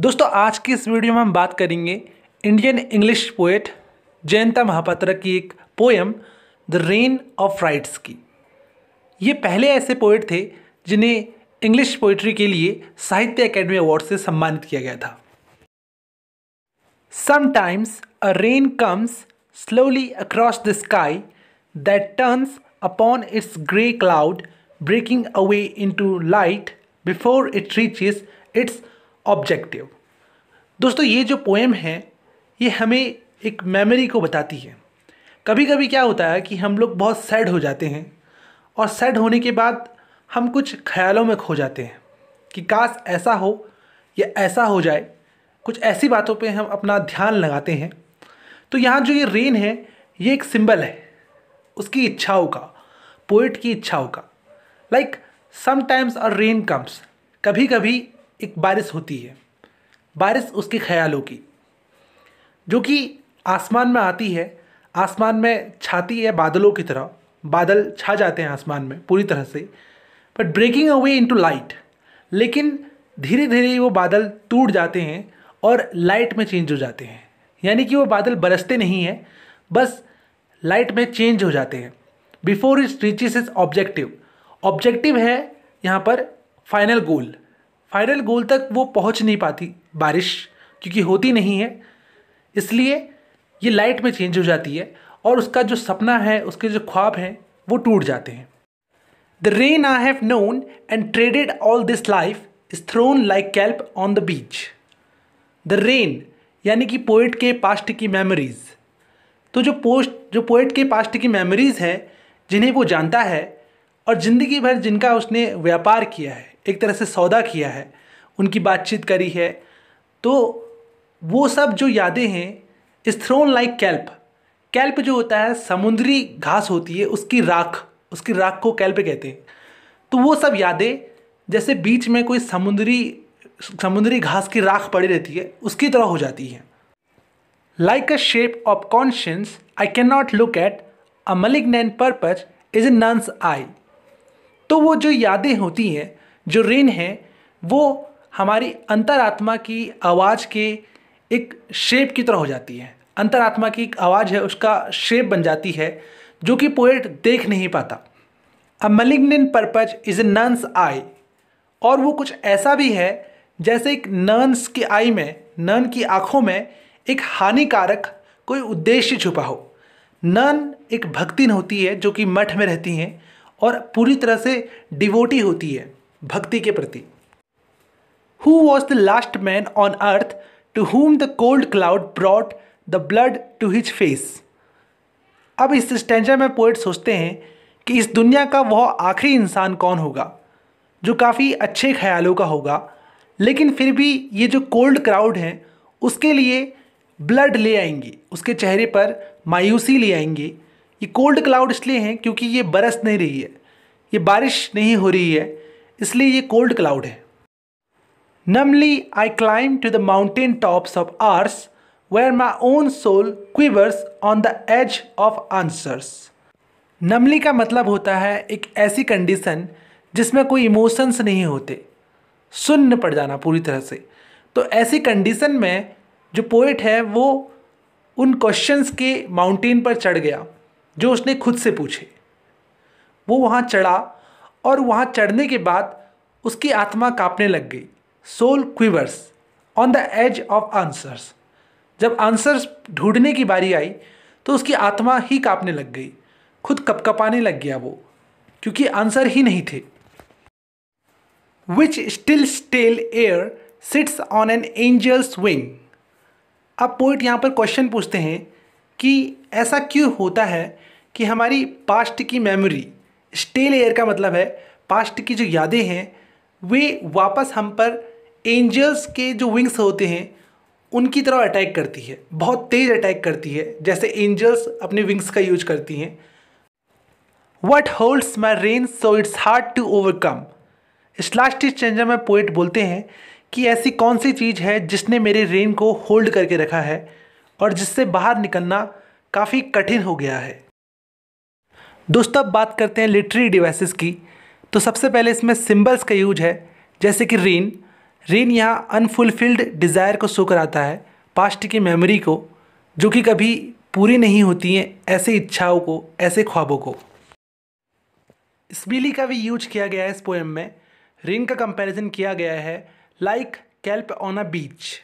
दोस्तों आज की इस वीडियो में हम बात करेंगे Indian English poet Jayanta Mahapatra की एक poem the rain of rights की। ये पहले ऐसे पोएट थे जिन्हें इंग्लिश पोइट्री के लिए साहित्य अकेडमी अवार्ड से सम्मानित किया गया था। Sometimes a rain comes slowly across the sky that turns upon its grey cloud breaking away into light before it reaches its objective. दोस्तों ये जो पोएम है ये हमें एक मेमोरी को बताती है। कभी कभी क्या होता है कि हम लोग बहुत सैड हो जाते हैं और सैड होने के बाद हम कुछ ख्यालों में खो जाते हैं कि काश ऐसा हो या ऐसा हो जाए। कुछ ऐसी बातों पे हम अपना ध्यान लगाते हैं। तो यहाँ जो ये रेन है ये एक सिंबल है उसकी इच्छाओं का, पोएट की इच्छाओं का। Like sometimes a rain comes, कभी कभी एक बारिश होती है, बारिश उसके ख्यालों की जो कि आसमान में आती है, आसमान में छाती है बादलों की तरह। बादल छा जाते हैं आसमान में पूरी तरह से, but breaking away into light, लेकिन धीरे धीरे वो बादल टूट जाते हैं और लाइट में चेंज हो जाते हैं। यानी कि वो बादल बरसते नहीं हैं, बस लाइट में चेंज हो जाते हैं। Before it reaches is objective, objective है यहाँ पर फाइनल गोल। फाइनल गोल तक वो पहुँच नहीं पाती बारिश, क्योंकि होती नहीं है, इसलिए ये लाइट में चेंज हो जाती है और उसका जो सपना है, उसके जो ख्वाब हैं वो टूट जाते हैं। The rain I have known and traded all this life is thrown like kelp on the beach. The rain यानी कि पोएट के पास्ट की मेमोरीज। तो जो पोएट के पास्ट की मेमोरीज है जिन्हें वो जानता है और ज़िंदगी भर जिनका उसने व्यापार किया है, एक तरह से सौदा किया है, उनकी बातचीत करी है, तो वो सब जो यादें हैं इस थ्रोन लाइक कैल्प। कैल्प जो होता है समुद्री घास होती है, उसकी राख को कैल्प कहते हैं। तो वो सब यादें जैसे बीच में कोई समुद्री घास की राख पड़ी रहती है उसकी तरह हो जाती हैं। Like a shape of conscience I can not look at a malignant purpose is in nuance I. तो वो जो यादें होती हैं, जो रेन है, वो हमारी अंतरात्मा की आवाज़ के एक शेप की तरह हो जाती है। अंतरात्मा की एक आवाज़ है, उसका शेप बन जाती है जो कि पोएट देख नहीं पाता। A malignant purpose is a nuance I, और वो कुछ ऐसा भी है जैसे एक नन्स की आई में, नन की आँखों में एक हानिकारक कोई उद्देश्य छुपा हो। नन एक भक्तिन होती है जो कि मठ में रहती हैं और पूरी तरह से डिवोटी होती है भक्ति के प्रति। Who was the last man on earth to whom the cold cloud brought the blood to his face? अब इस स्टैंजा में पोएट सोचते हैं कि इस दुनिया का वह आखिरी इंसान कौन होगा जो काफ़ी अच्छे ख्यालों का होगा, लेकिन फिर भी ये जो कोल्ड क्राउड हैं उसके लिए ब्लड ले आएंगे, उसके चेहरे पर मायूसी ले आएंगे। ये कोल्ड क्लाउड इसलिए हैं क्योंकि ये बरस नहीं रही है, ये बारिश नहीं हो रही है, इसलिए ये कोल्ड क्लाउड है। Numbly I climb to the mountain tops of ours where my own soul quivers on the edge of answers. Numbly का मतलब होता है एक ऐसी कंडीशन जिसमें कोई इमोशंस नहीं होते, शून्य पड़ जाना पूरी तरह से। तो ऐसी कंडीशन में जो पोएट है वो उन क्वेश्चंस के माउंटेन पर चढ़ गया जो उसने खुद से पूछे। वो वहाँ चढ़ा और वहाँ चढ़ने के बाद उसकी आत्मा कांपने लग गई। Soul quivers on the edge of answers. जब आंसर्स ढूंढने की बारी आई तो उसकी आत्मा ही कांपने लग गई, खुद कपकपाने लग गया वो, क्योंकि आंसर ही नहीं थे। Which still stale air sits on an angel's wing. अब पोइट यहाँ पर क्वेश्चन पूछते हैं कि ऐसा क्यों होता है कि हमारी पास्ट की मेमोरी, स्टेल एयर का मतलब है पास्ट की जो यादें हैं, वे वापस हम पर एंजल्स के जो विंग्स होते हैं उनकी तरह अटैक करती है, बहुत तेज़ अटैक करती है, जैसे एंजल्स अपने विंग्स का यूज करती हैं। What holds my rain so it's hard to overcome. इस लास्ट स्टैंजा में पोएट बोलते हैं कि ऐसी कौन सी चीज़ है जिसने मेरे रेन को होल्ड करके रखा है और जिससे बाहर निकलना काफ़ी कठिन हो गया है। दोस्तों अब बात करते हैं लिटरेरी डिवाइसेस की। तो सबसे पहले इसमें सिंबल्स का यूज है, जैसे कि रेन। रेन यहाँ अनफुलफिल्ड डिज़ायर को शो कराता है, पास्ट की मेमोरी को जो कि कभी पूरी नहीं होती हैं, ऐसे इच्छाओं को, ऐसे ख्वाबों को। स्पीली का भी यूज किया गया है इस पोएम में। रेन का कंपैरिजन किया गया है like kelp on a beach.